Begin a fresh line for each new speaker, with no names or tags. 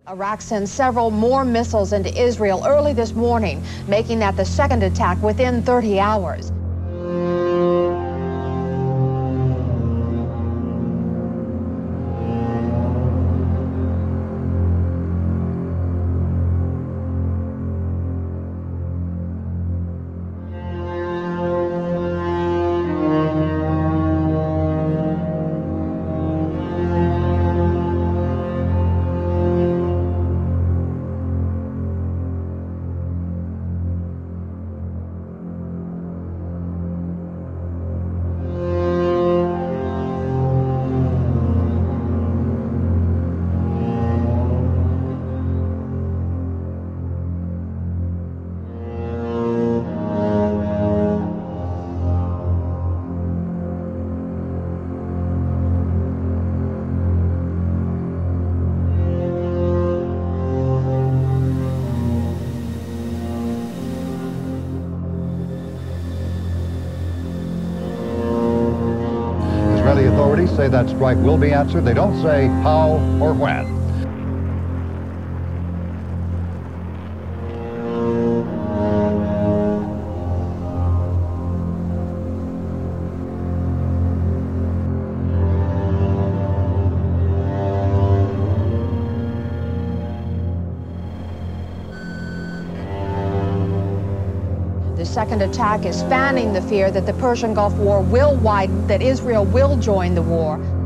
Iraq sends several more missiles into Israel early this morning, making that the second attack within 30 hours.
Israeli authorities say that strike will be answered. They don't say how or when.
The second attack is fanning the fear that the Persian Gulf War will widen, that Israel will join the war.